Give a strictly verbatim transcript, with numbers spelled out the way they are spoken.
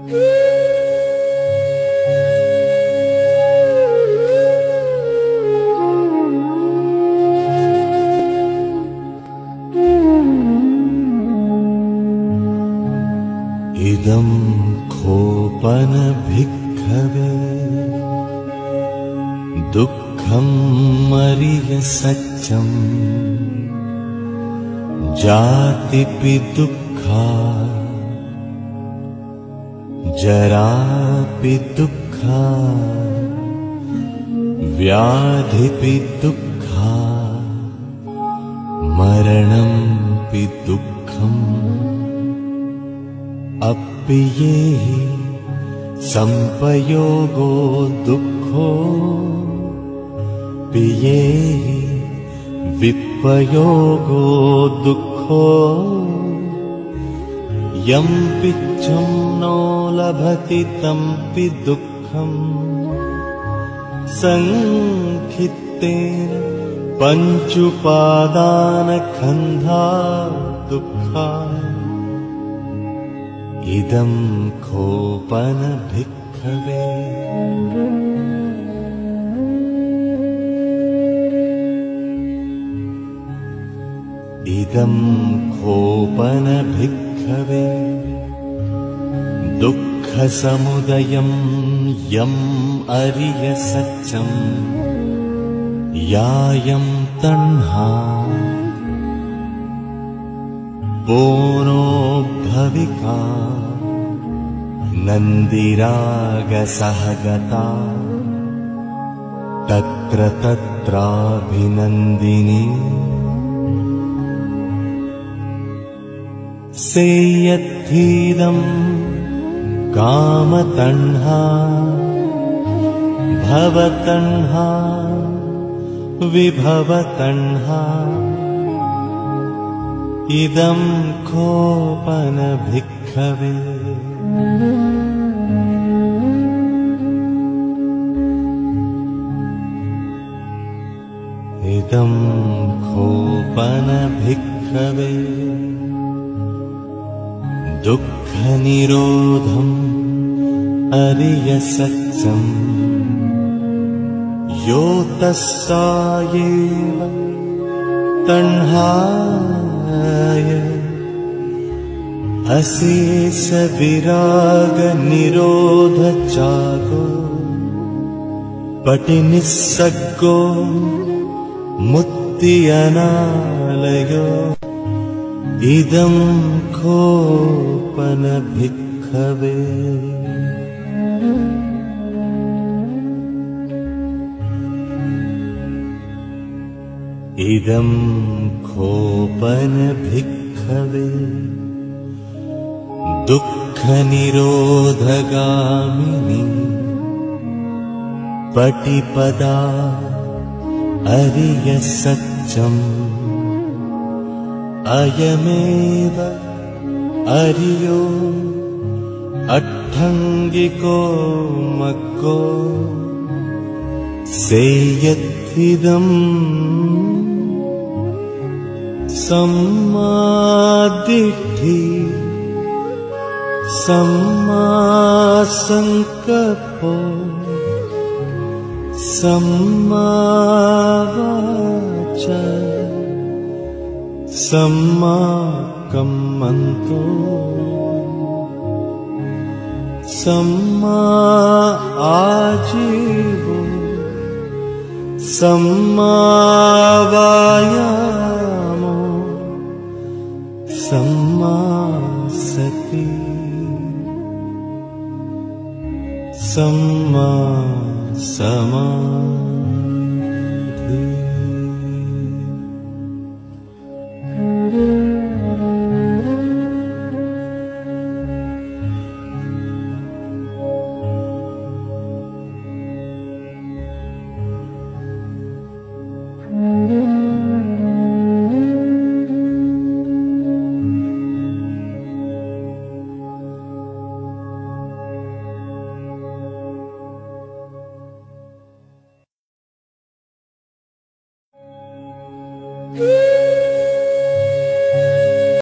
इदं खोपन भिक्खवे दुःखं मरिय सच्चम् जातिपि दुःखा जरापि दुःखा व्याधिपि दुःखा मरणंपि दुःखम् अप्पियेहि संपयोगो दुःखो पियेहि विपयोगो दुःखो यं पिच्छं नो लभति तंपि दुःखम् संखित्तेन पञ्चुपादानखन्धा दुःखा इदं खोपन भिक्खवे इदं खोपन भिक्खवे दुःखसमुदयं यम् अरिय सच्चम् यायं तण्हा बोनो भविका नन्दिरागसहगता तत्र तत्राभिनन्दिनी सेयत्थीदं कामतण्हा भवतण्हा विभवतण्हा इदं खोपन भिक्खवे इदं खोपन भिक्खवे दुःखनिरोधम् अरिय सच्चम् यो तस्सायेव तण्हाय अशेष विराग निरोध चागो पटिनिस्सग्गो मुक्ति अनालयो इदं खोपन भिक्खवे इदं खोपन भिक्खवे दुःखनिरोधगामिनी पटिपदा अरिय सच्चम् अयमेव अरियो अट्ठङ्गिको मग्गो सेयत्थिदम् सम्मादिट्ठि सम्मासंकप्पो सम्मावाचा सम्माकम्मन्तो सम्मा आजीवो सम्मावायामो सम्मा सति सम्मा समाधि।